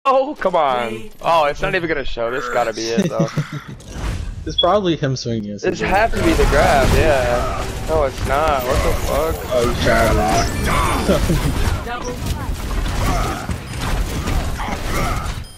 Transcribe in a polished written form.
Oh, come on. Oh, it's not even gonna show. This gotta be it, though. It's probably him swinging. This have to be the grab, yeah. No, it's not. What the fuck? Oh, he's trying.